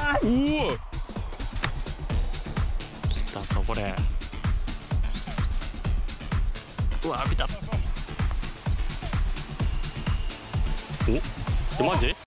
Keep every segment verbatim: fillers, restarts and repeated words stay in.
おお、来たぞこれ。うわ、浴びた。お、え、マジ？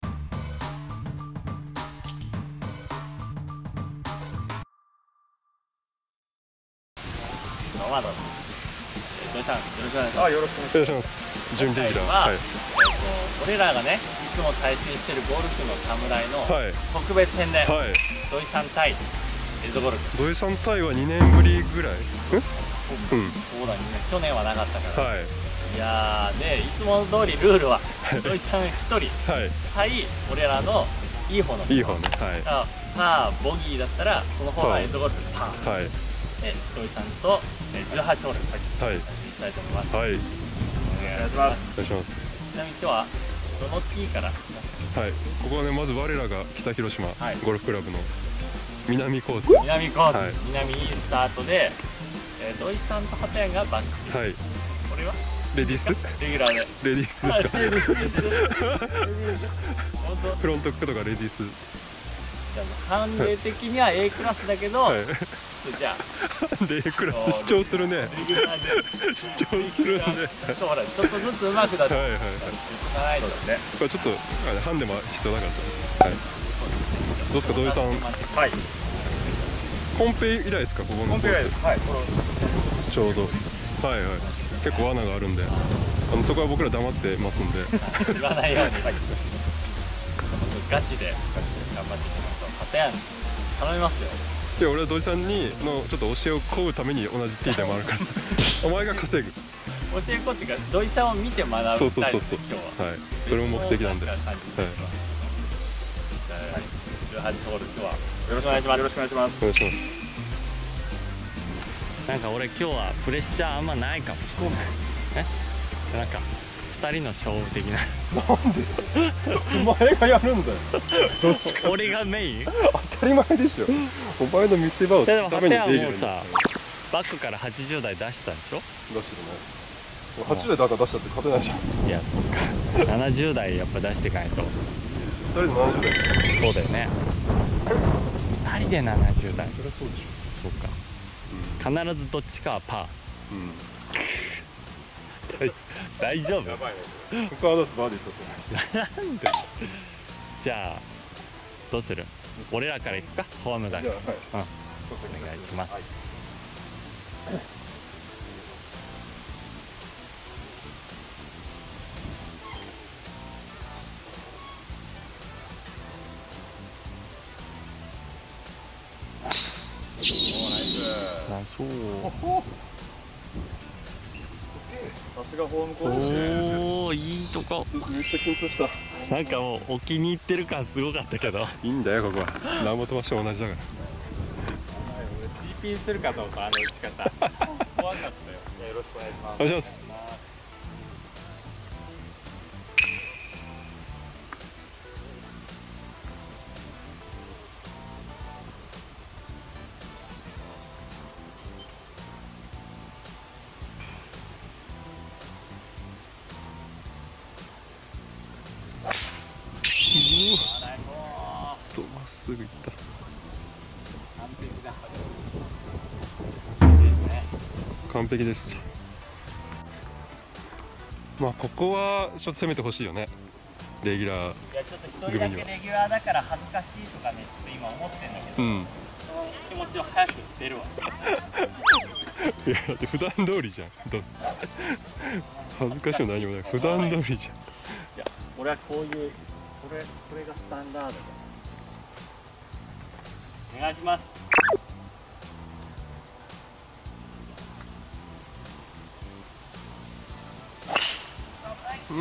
まだ土井さん、よろしくお願いします。あ、よろしくお願いします。準レギュラー。はい。えっと俺らがね、いつも対戦しているゴルフの侍の特別編で、はい、土井さん対エイズゴルフ。土井さん対はにねんぶりぐらい？うん。そうだね。去年はなかったから。はい。いやー、でいつも通りルールは土井さんひとり対俺らのいい方の。いい方ね。はい。パーボギーだったらその方がエイズゴルフパー。はい。で土井さんとじゅうはちホール入っていきたいと思います。はい。お願いします。お願いします。ちなみに今日はどのティーから？はい。ここはね、まず我らが北広島ゴルフクラブの南コース。南コース。南いいスタートで、土井さんと畑谷がバック。はい。これは？レディース？レギュラーで。レディースですか？レディース。フロントックとかレディース。判例的には A クラスだけど。じゃあ A クラス主張するね。主張するね。そうほら、ちょっとずつ上手くなって。はいはいはい。これちょっとハンデも必要だからさ。はい。どうですか土井さん。はい。コンペ以来ですか、ここのコース。はい。ちょうど。はいはい。結構罠があるんで、あのそこは僕ら黙ってますんで。言わないように。ガチで頑張っていきましょう。畑谷頼みますよ。いや、俺は土井さんにのちょっと教えを請うために同じティーでもあるからさ。お前が稼ぐ。教え子っていうか土井さんを見て学ぶタイプ。そうそうそうそう。今日は。はい。それも目的なんで。はい。じゅうはちホール今日はよろしくお願いします。よろしくお願いします。お願いします。なんか俺今日はプレッシャーあんまないかもしれない。え？なんか二人の勝負的な。なんで？お前がやるんだよ。どっちか。俺がメイン？当たり前でしょ。お前の見せ場を作るためにできるんだよ。もうさ、バックからはちじゅう台出したでしょ？出してるね。はちじゅう台だから出しちゃって勝てないじゃん。いや、そっか。ななじゅう台やっぱ出していかないと。ふたりでななじゅう台。そうだよね。ふたりでななじゅう台。そりゃそうでしょ。そうか。必ずどっちかはパー。うん。大丈夫？やばいね。ここは出すバーディー取ってない。なんで？じゃあどうする？俺らから行くか？ホームだ。はい。うん。お願いします。ナイス。さすがホームコースですね。おお、いいとこ。めっちゃ緊張した。なんかもうお気に入ってる感すごかったけど。いいんだよここは。何も飛ばしても同じだから。ジーピー するかと思った、あの打ち方。怖かったよ。よろしくお願いします。お願いします。とまっすぐ行った。完璧でした。まあここはちょっと攻めてほしいよね、レギュラー組には。いや、ちょっと一人だけレギュラーだから恥ずかしいとかね、ちょっと今思ってんだけど、うん、その気持ちを早く捨てるわ。いやだって普段通りじゃん。恥ずかしいも何もない、普段通りじゃん。いや、俺はこういう、これ、これがスタンダードだ。お願いします。うん。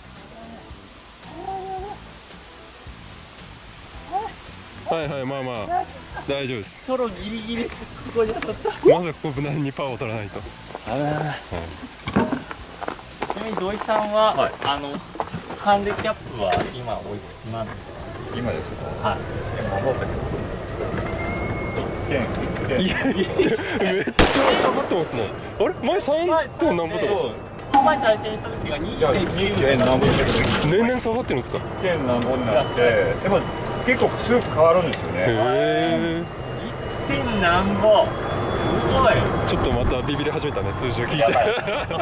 はいはい、まあまあ大丈夫です。ソロギリギリここに当たった。まずはここ無難にパーを取らないと。あら、はい、ちなみに土井さんは、はい、あのハンデキャップは今おいくつなんですか？今ですか？はい。でも守ったけどいっけん、いっけん。めっちゃ下がってますね。あれ前さんてん何ぼとか。前対戦した時がにてん何ぼ。年々下がってるんですか？いってん何ぼになって、でも結構スープ変わるんですよね。へえ。いってんなんぼ。すごい。 ちょっとまたビビり始めたね、数字を聞いて。いちだいか。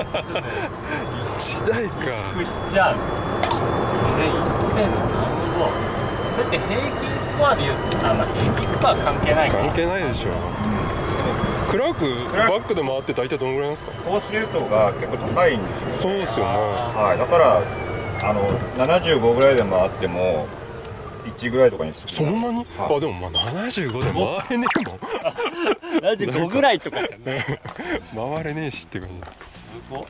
萎縮しちゃう。え、いってんなんぼ。それって平均スコアで言うと、あ、まあ平均スコア関係ないか。 関係ないでしょ。クラークバックで回って大体どのぐらいなんですか？ コースレートが結構高いんですよ。 そうですよね。 はい、だからあのななじゅうごぐらいで回ってもいちぐらいとかにする。 そんなに？はい、あ、でもまあななじゅうごで回れねえもん。 ななじゅうごぐらいとかじゃない。 回れねえしって感じ。すごっ。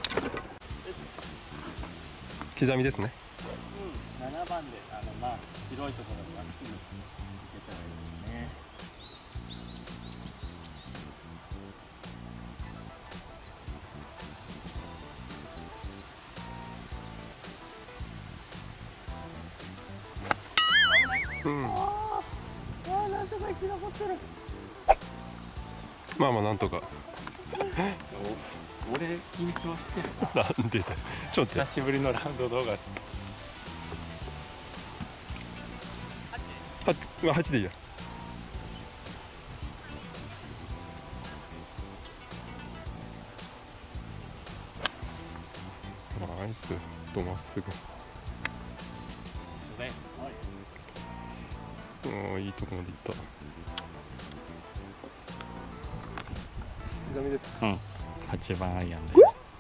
刻みですね。 うん、ななばんであのまあ広いところにまっすぐ行けたらいいですね。 うん、 ああ、なんとか生き残ってる。 まあまあなんとか。 俺緊張してるな。なんでだ。ちょっと久しぶりのラウンド動画。 はち、まあはちでいいや。ナイスとまっすぐ。おー、いいとこまでいった。刻みで。 うん。はちばんアイアンで。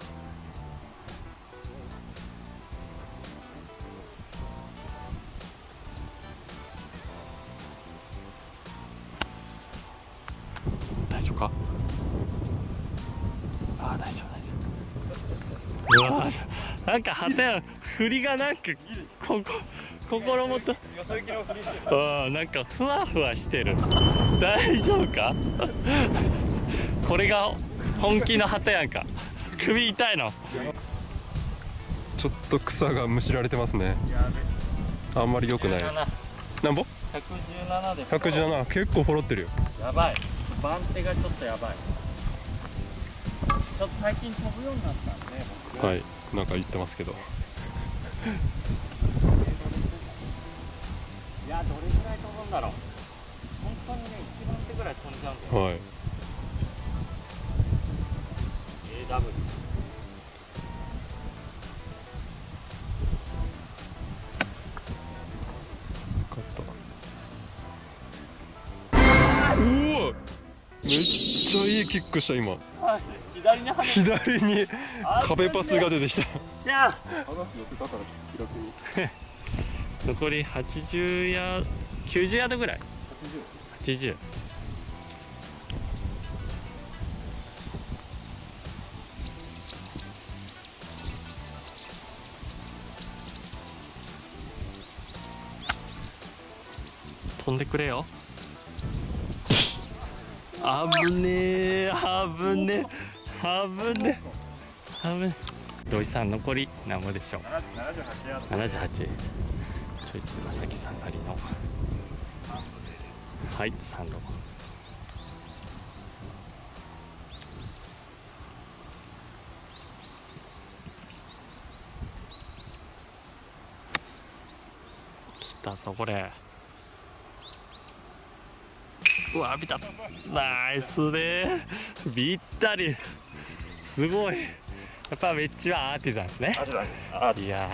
大丈夫か？ああ、大丈夫大丈夫。うわー、なんかはたや振りがなんかここ心もと、うん、なんかふわふわしてる。大丈夫か？これが本気の旗やんか。首痛いの？ ちょっと草がむしられてますね。あんまり良くない。なんぼ？ひゃくじゅうななで。 ひゃくじゅうなな、結構フォロってるよ。 やばい。番手がちょっとやばい。ちょっと最近飛ぶようになったんで。 はい、なんか言ってますけど。 いや、どれぐらい飛ぶんだろう。本当にね、いちばん手ぐらい飛んじゃうんだよ。 はい。エーダブリュー。 スカット。うわ、めっちゃいいキックした今。 左に跳ね。 左に壁パスが出てきた。 じゃあ。残りはちじゅうヤード、きゅうじゅうヤードぐらい。はちじゅう。飛んでくれよ。あぶねえ、あぶねえ、あぶねえ、あぶねえ。土井さん残り何ぼでしょう。ななじゅうはち。ちょいつまさきさんなりの。はい、さんど。来たぞこれ。うわ、ビタッ。ナイスね。ぴったり。すごい。やっぱめっちゃアーティザンですね。いや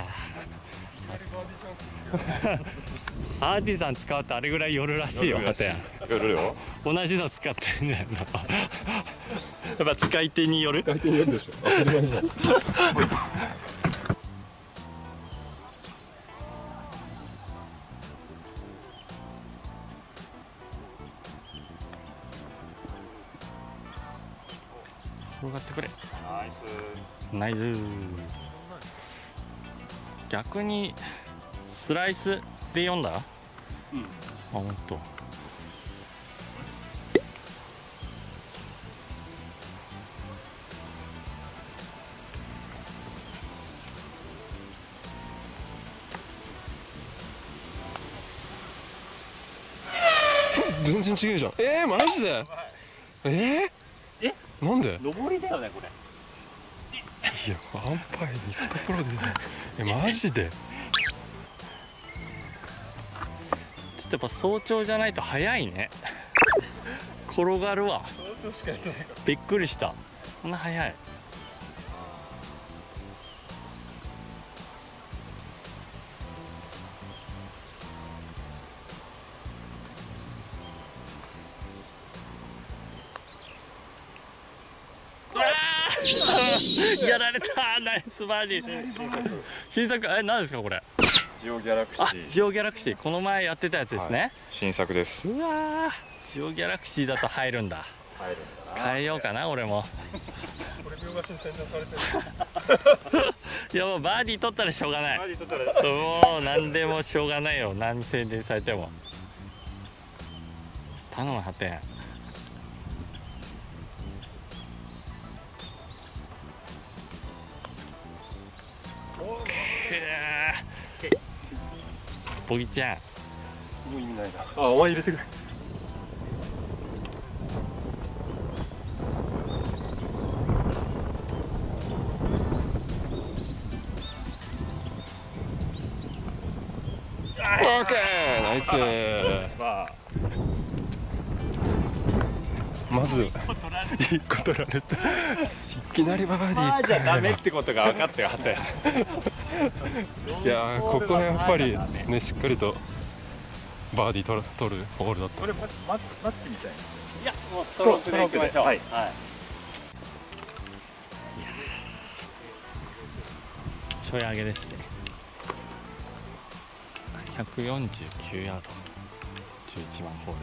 アーティザン使うとあれぐらい寄るらしいよ。はたや寄るよ。 同じの使ってるんだよな。やっぱ使い手による。 使い手によるでしょ。当たり前じゃん。 転がってくれ。ナイス。逆にスライスで読んだ？うん。あ、本当。 全然違うじゃん。えー、マジで？えー？ え？ なんで？ 上りだよねこれ。 いや、アンパイに行くところでね。え、マジで？ とやっぱ早朝じゃないと早いね。転がるわ。 早朝しかやってないからびっくりした。こんな早い。やられた。ナイスバーディー。新作、え、何ですかこれ。 ジオギャラクシー。 あ、ジオギャラクシー、この前やってたやつですね。はい、 新作です。 うわー、ジオギャラクシーだと入るんだ。 入るんだな。 変えようかな、俺も。 これ見逃しに宣伝されてる。 いやもうバーディー取ったらしょうがない。 バーディー取ったら。 もう何でもしょうがないよ。何宣伝されても。頼む、はてん。ボギちゃん。 もう意味ないな。あ、お前入れてくれ。オーケー、ナイス。まず一個取られた。いきなりバーディー。 バーじゃダメってことが分かったよ、はて。 いやー、ここはやっぱりね、しっかりとバーディー取る取るホールだった。 これ待って待ってみたい。 いや、もうストロークでいきましょう。はい。はい。ちょい上げですね。ひゃくよんじゅうきゅうヤード。じゅういちばんホール。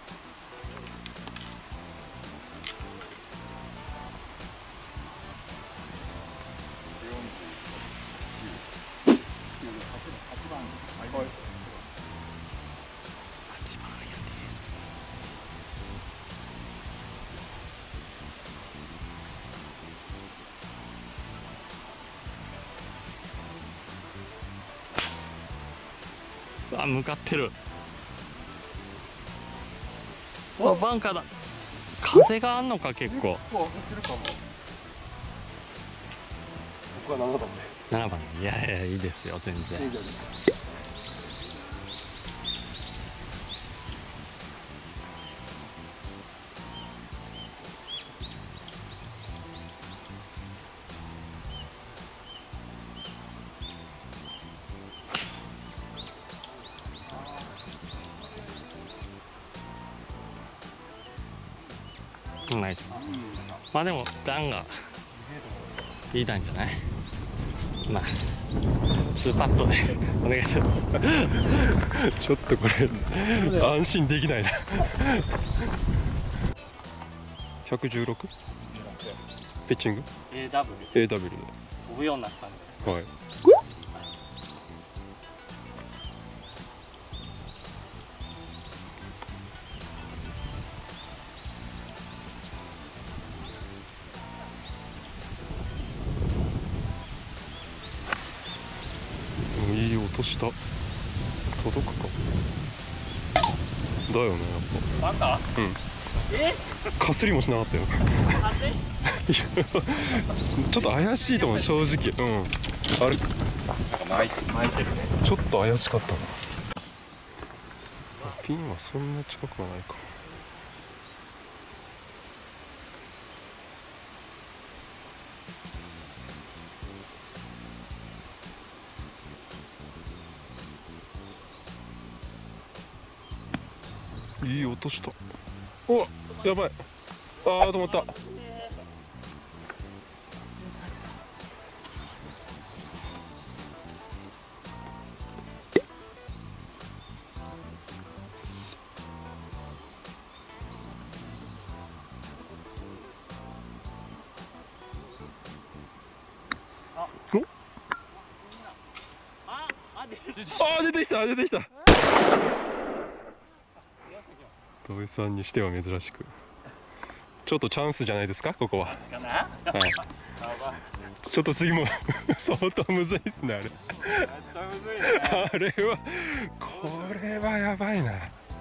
あ、向かってる。あ、バンカーだ。風があんのか、結構。 ここはななばんで。 ななばん。いやいや、いいですよ、全然。ナイス。まあでも段がいい段じゃない。まあツーパットでお願いします。 ちょっとこれ安心できないな。ひゃくじゅうろくピッチングエーダブリューエーダブリュー で飛ぶようになったんで。 はい。いい音した。届くかだよね、やっぱバンカー。 うん。 え、 かすりもしなかったよ。ちょっと怪しいと思う、正直。うん、あれ巻いて巻いてるね。 ちょっと怪しかったな。ピンはそんな近くはないか。いい音した。お、やばい。ああ、止まった。ああ、出てきた、出てきた。土井さんにしては珍しく、ちょっとチャンスじゃないですか、ここは。はい、ちょっと次も相当むずいっすね、あれ。あれは、これはやばいな。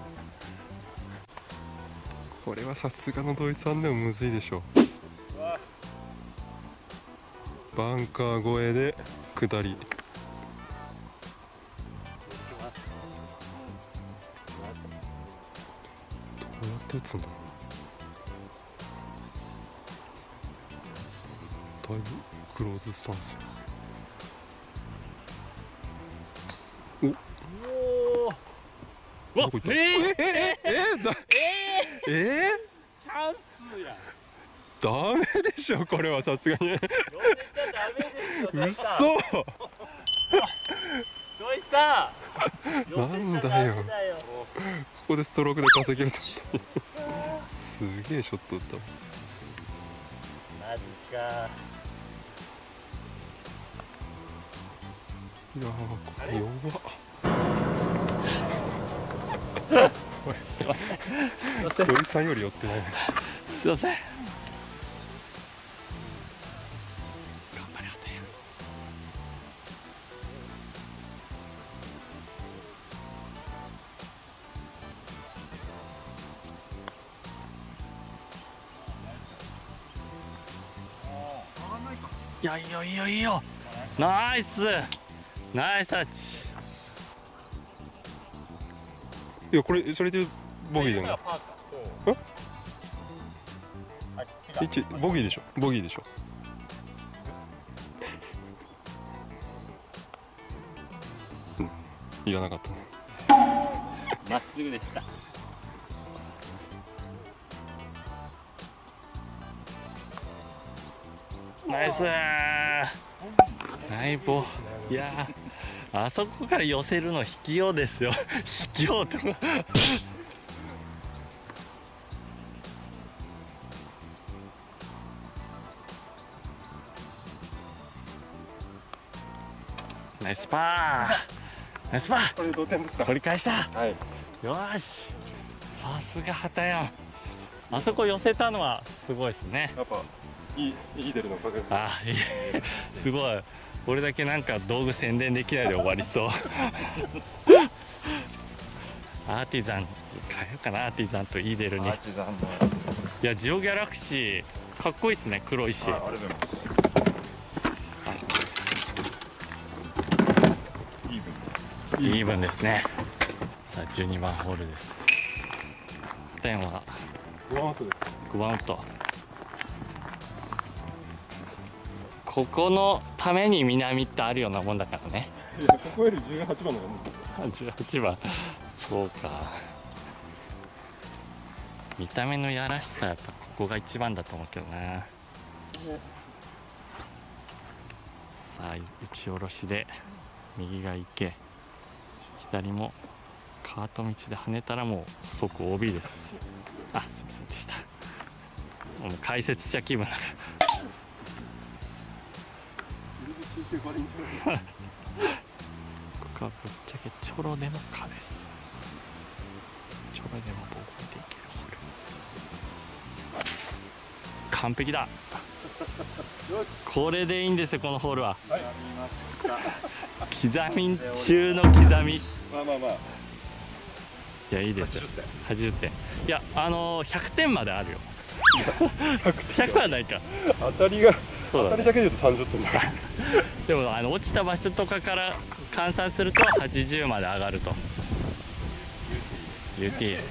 これはさすがの土井さんでもむずいでしょう。バンカー越えで下り。 う打つんだ。だいぶクローズスタンス。おおお。えー、えー、えー、えー、だえー、えー、チャンスや。ダメでしょこれはさすがに。うそ。 土井さん。 なんだよ。ここでストロークで稼げると思った。すげえショット打った。 マジか。 いやーこれ弱っ。 すいません。すいません。 土井さんより寄ってない。 すいません。いやいいよいいよいいよ。ナイスナイスタッチ。 いやこれそれでボギーだよ。え？一ボギーでしょ。ボギーでしょ。うん、いらなかったね。 まっすぐでした。ナイスー。ナイボ。いやー、あそこから寄せるの引きようですよ。引きようと。ナイスパー。ナイスパー。 これ同点ですか。 取り返した。 はい。 よし。さすが畑やん。あそこ寄せたのはすごいですね。 やっぱいいいい出るのかける。 あ、いい。すごい。これだけなんか道具宣伝できないで終わりそう。アーティザン変えようかな。アーティザンとイーデルに。いやジオギャラクシーかっこいいですね。黒いし。 あれでもイーブンですね。さあじゅうにばんホールです。点はごばんアウトです。 ごばんアウト。ここのために南ってあるようなもんだからね。 いやここよりじゅうはちばんの方がじゅうはちばん。そうか。見た目のやらしさやっぱここが一番だと思うけどな。ね、さあ打ち下ろしで右が行け、左もカート道で跳ねたらもう即 オービー です。あ、すいませんでした。もう解説者気分だから。ここはぶっちゃけチョロでも蚊です。チョロでもボールでいけるホール。完璧だ。これでいいんですよこのホールは。はい、刻み中の刻み。 まあまあまあ。 いやいいですよ。はちじゅってん。いやあのー、ひゃくてんまであるよ。ひゃくはないか。 当たりが、 そうだね、 当たりだけで言うとさんじゅってんだ。 でもあの落ちた場所とかから換算するとはちじゅうまで上がると。ユーティ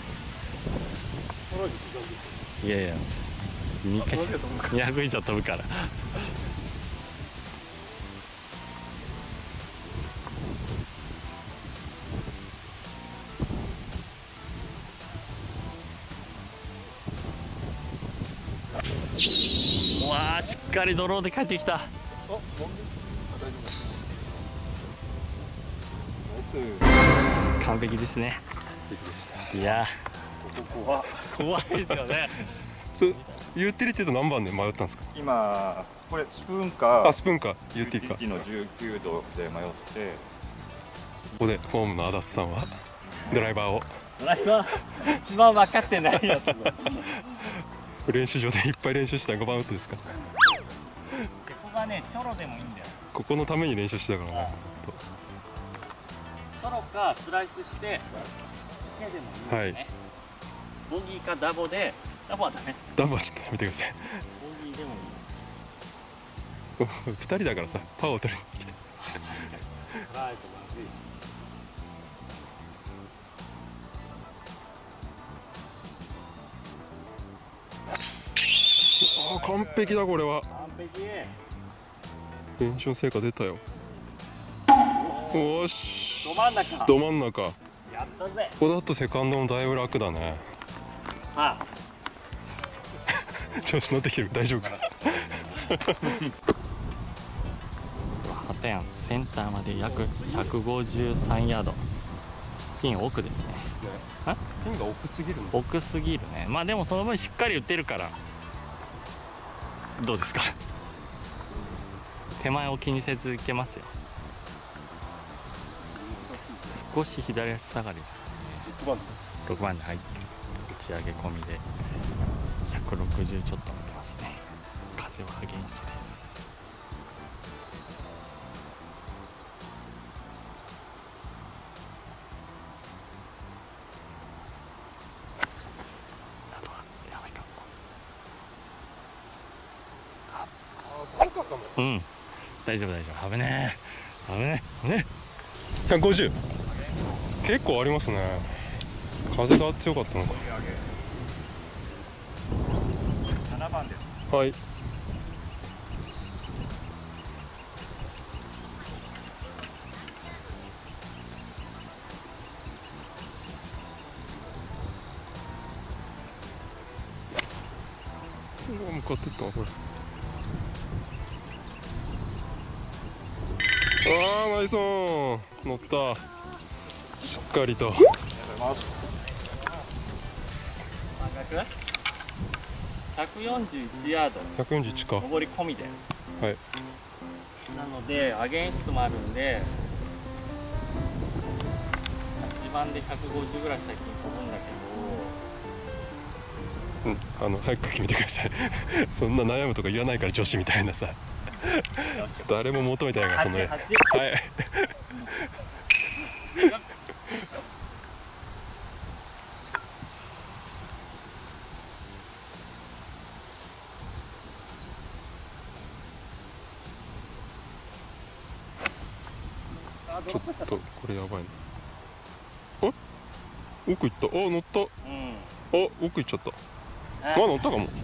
ー。いやいや。にかいにひゃく以上飛ぶから。うわあしっかりドローで帰ってきた。完璧ですね。いや怖怖いですよね。 そうユーティリティと何番で迷ったんですか。 今これスプーンかあスプーンかユーティか。 いちのじゅうきゅうどで迷って、 ここでホームのアダスさんはドライバーをドライバー一番分かってないやつ。 練習場でいっぱい練習したごばんアウトですか。 ここがねチョロでもいいんだよ。 ここのために練習してたからねずっと。 チョロかスライスして手でもいいんですね。はい、ボギーかダボで、ダボはダメ。 ダボはちょっとやめてください。 ボギーでもいい。 ふたりだからさパワーを取りに来て。 完璧だこれは。 完璧。 練習の成果出たよ。おし。 ど真ん中。 ど真ん中。 やったぜ。 ここだとセカンドもだいぶ楽だね。 ああ。 調子乗ってきてる。大丈夫かな。 鳩山センターまで約ひゃくごじゅうさんヤード。ピン奥ですね。 ピンが奥すぎるの。 奥すぎるね。まあでもその分しっかり打ってるから。どうですか。手前を気にせずいけますよ。少し左足下がりですかね。ろくばんで入って打ち上げ込みでひゃくろくじゅうちょっと見てますね。風はアゲンストです。うん、大丈夫大丈夫。危ねえ危ねえ危ねえ。ひゃくごじゅう結構ありますね。風が強かったのか。 ななばんです。 はい。向かってったこれ。ああ、ナイスオン。乗った。しっかりと。 半額ひゃくよんじゅういちヤード。 ひゃくよんじゅういちか。 上り込みで。 はい。 なのでアゲンストもあるんで、はちばんでひゃくごじゅうぐらい最近飛ぶんだけど。 うん、あの早く決めてください。そんな悩むとか言わないから女子みたいなさ。誰も求めてないからその。はい。ちょっとこれやばいな。あ、奥行った。あ、乗った。うん、あ、奥行っちゃった。あ、乗ったかも。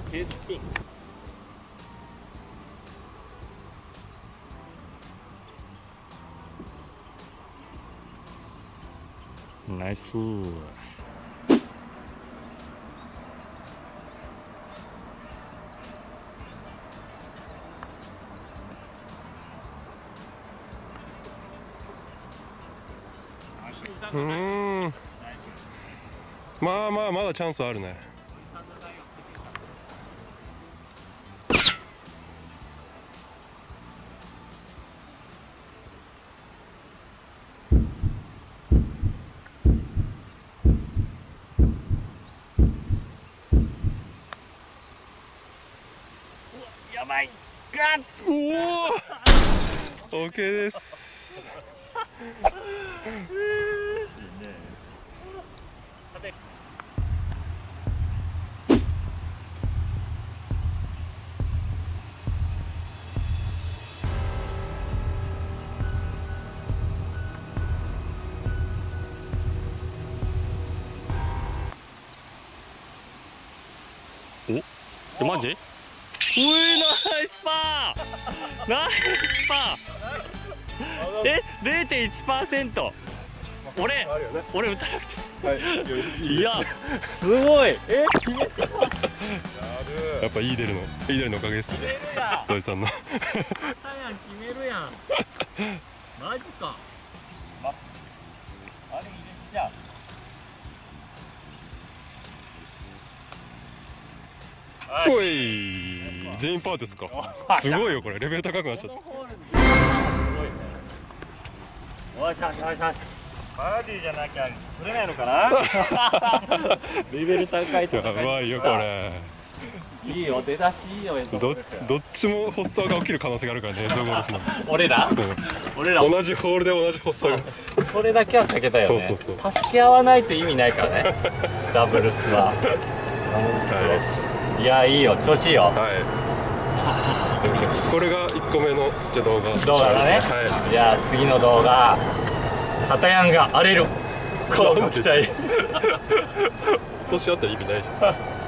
ナイス。 うーん。まあまあまだチャンスはあるね。 やばい。ガッ。 おお。オッケーです。 お、え、マジ？うえ、ナイスパー。ナイスパー。え、ゼロてんいちパーセント。俺、俺打たなくて。はい、いや、すごい。え、決めた。 やっぱいい出るの、いい出るのおかげですね。土井さんの。 決めるやん。マジか。あれ入れちゃう。 おい、全員パーですか。すごいよこれ、レベル高くなっちゃった。 よしよしよしよし。バーディーじゃなきゃ釣れないのかな。レベル高いと。 やばいよこれ。 いいよ、出だしいいよ。 どどっちも発作が起きる可能性があるからね、映像ゴルフの。 俺ら？俺ら同じホールで同じ発作が。 それだけは避けたよね。 そうそうそう。 助け合わないと意味ないからね。ダブルスは。いや、いいよ、調子いいよ。はい。 これがいっこめの動画。 動画だね。じゃあ次の動画、畑山が荒れる。こう期待。 年あったら意味ないじゃん。